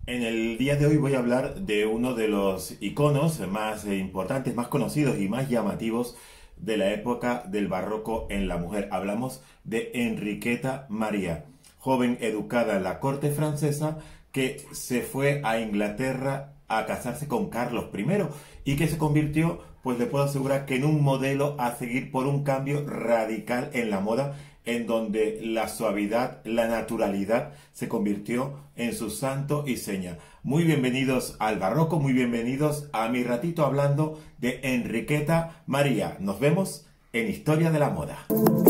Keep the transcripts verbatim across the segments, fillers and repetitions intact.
En el día de hoy voy a hablar de uno de los iconos más eh, importantes, más conocidos y más llamativos de la época del barroco en la mujer. Hablamos de Enriqueta María, joven educada en la corte francesa que se fue a Inglaterra a casarse con Carlos primero y que se convirtió, pues le puedo asegurar, que en un modelo a seguir por un cambio radical en la moda, en donde la suavidad, la naturalidad se convirtió en su santo y seña. Muy bienvenidos al barroco, muy bienvenidos a mi ratito hablando de Enriqueta María. Nos vemos en Historia de la Moda.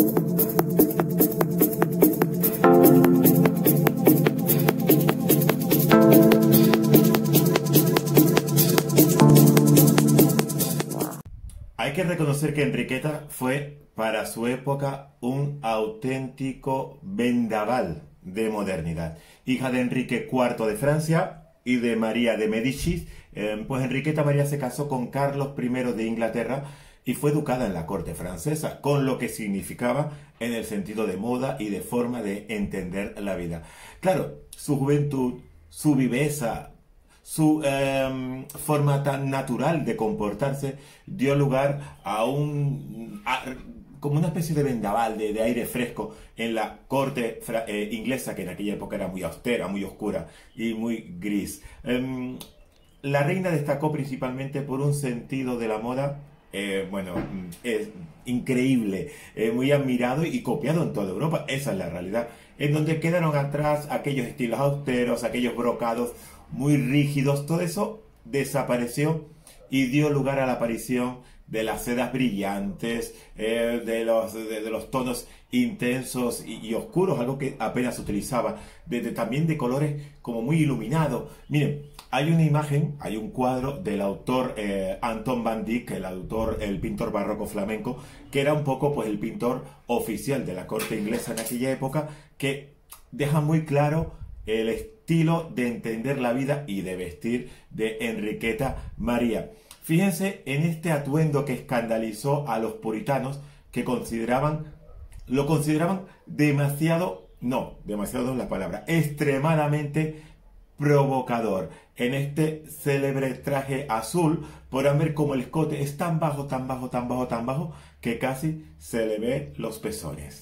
Hay que reconocer que Enriqueta fue, para su época, un auténtico vendaval de modernidad. Hija de Enrique cuarto de Francia y de María de Medici, eh, pues Enriqueta María se casó con Carlos primero de Inglaterra y fue educada en la corte francesa, con lo que significaba en el sentido de moda y de forma de entender la vida. Claro, su juventud, su viveza, su eh, forma tan natural de comportarse dio lugar a un... A, como una especie de vendaval, de, de aire fresco en la corte eh, inglesa, que en aquella época era muy austera, muy oscura y muy gris. Eh, la reina destacó principalmente por un sentido de la moda, eh, bueno, es increíble, eh, muy admirado y copiado en toda Europa. Esa es la realidad, en donde quedaron atrás aquellos estilos austeros, aquellos brocados muy rígidos. Todo eso desapareció y dio lugar a la aparición de las sedas brillantes, eh, de, los, de, de los tonos intensos y, y oscuros, algo que apenas se utilizaba, de, de, también de colores como muy iluminados. Miren, hay una imagen, hay un cuadro del autor eh, Anton van Dyck, el autor, el pintor barroco flamenco, que era un poco pues el pintor oficial de la corte inglesa en aquella época, que deja muy claro el estilo de entender la vida y de vestir de Enriqueta María. Fíjense en este atuendo que escandalizó a los puritanos, que consideraban, lo consideraban demasiado, no, demasiado no es la palabra, extremadamente provocador. En este célebre traje azul, podrán ver como el escote es tan bajo, tan bajo, tan bajo, tan bajo, que casi se le ve los pezones.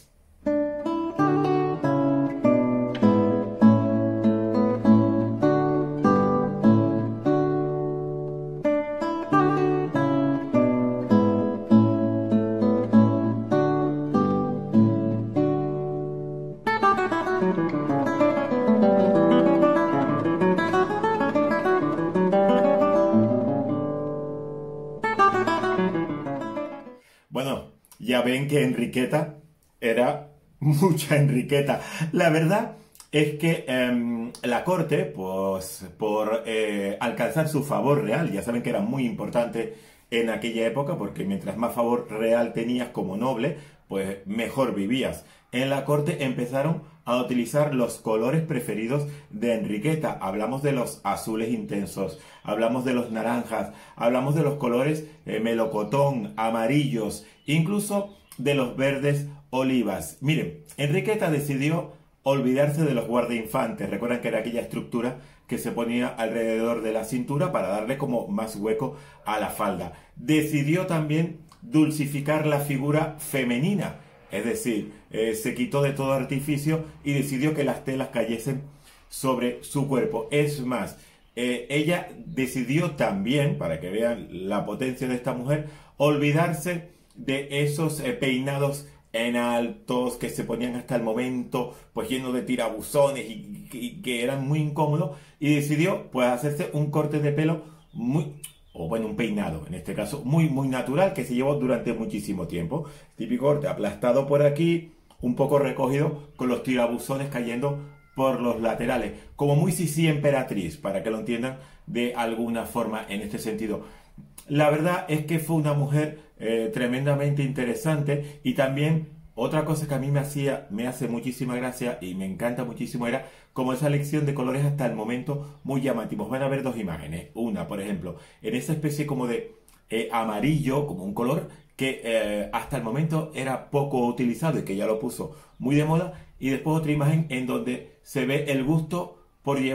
Bueno, ya ven que Enriqueta era mucha Enriqueta. La verdad es que eh, la corte, pues por eh, alcanzar su favor real, ya saben que era muy importante en aquella época, porque mientras más favor real tenías como noble, pues mejor vivías. En la corte empezaron a utilizar los colores preferidos de Enriqueta. Hablamos de los azules intensos, hablamos de los naranjas, hablamos de los colores eh, melocotón, amarillos, incluso de los verdes olivas. Miren, Enriqueta decidió olvidarse de los guardainfantes. Recuerdan que era aquella estructura que se ponía alrededor de la cintura para darle como más hueco a la falda. Decidió también dulcificar la figura femenina. Es decir, eh, se quitó de todo artificio y decidió que las telas cayesen sobre su cuerpo. Es más, eh, ella decidió también, para que vean la potencia de esta mujer, olvidarse de esos eh, peinados en altos que se ponían hasta el momento, pues llenos de tirabuzones y, y, y que eran muy incómodos, y decidió pues hacerse un corte de pelo muy... o bueno, un peinado, en este caso, muy, muy natural, que se llevó durante muchísimo tiempo. Típico corte aplastado por aquí, un poco recogido, con los tirabuzones cayendo por los laterales. Como muy Sisi emperatriz, para que lo entiendan de alguna forma en este sentido. La verdad es que fue una mujer eh, tremendamente interesante, y también otra cosa que a mí me hacía, me hace muchísima gracia y me encanta muchísimo era como esa elección de colores hasta el momento muy llamativos. Van a ver dos imágenes. Una, por ejemplo, en esa especie como de eh, amarillo, como un color que eh, hasta el momento era poco utilizado y que ya lo puso muy de moda. Y después otra imagen en donde se ve el gusto por llevar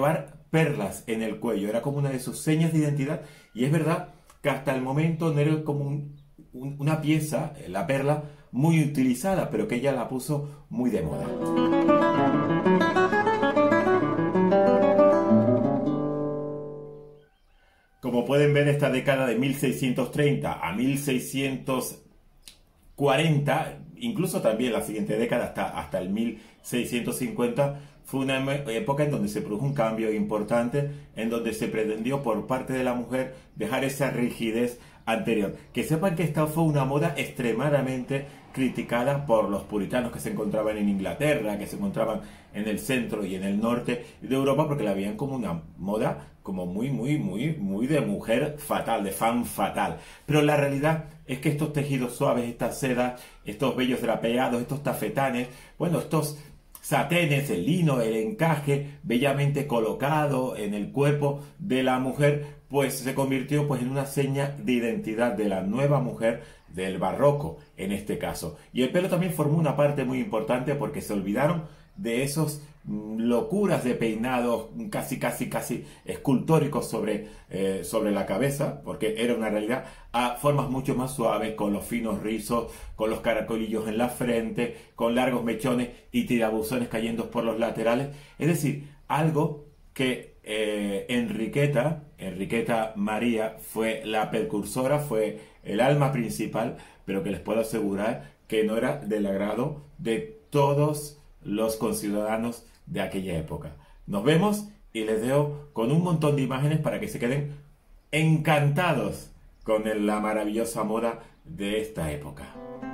perlas en el cuello, era como una de sus señas de identidad, y es verdad que hasta el momento no era como un- un- una pieza, la perla, muy utilizada, pero que ella la puso muy de moda. Como pueden ver, esta década de mil seiscientos treinta a mil seiscientos cuarenta, incluso también la siguiente década hasta, hasta el mil seiscientos cincuenta, fue una me- época en donde se produjo un cambio importante, en donde se pretendió por parte de la mujer dejar esa rigidez anterior. Que sepan que esta fue una moda extremadamente criticada por los puritanos que se encontraban en Inglaterra, que se encontraban en el centro y en el norte de Europa, porque la veían como una moda como muy, muy, muy, muy de mujer fatal, de fan fatal. Pero la realidad es que estos tejidos suaves, estas sedas, estos vellos drapeados, estos tafetanes, bueno, estos satenes, el lino, el encaje bellamente colocado en el cuerpo de la mujer, pues se convirtió pues en una seña de identidad de la nueva mujer del barroco en este caso. Y el pelo también formó una parte muy importante porque se olvidaron de esos mm, locuras de peinados casi casi casi escultóricos sobre, eh, sobre la cabeza, porque era una realidad, a formas mucho más suaves, con los finos rizos, con los caracolillos en la frente, con largos mechones y tirabuzones cayendo por los laterales. Es decir, algo que eh, Enriqueta, Enriqueta María, fue la precursora, fue el alma principal, pero que les puedo asegurar que no era del agrado de todos los conciudadanos de aquella época. Nos vemos y les dejo con un montón de imágenes para que se queden encantados con la maravillosa moda de esta época.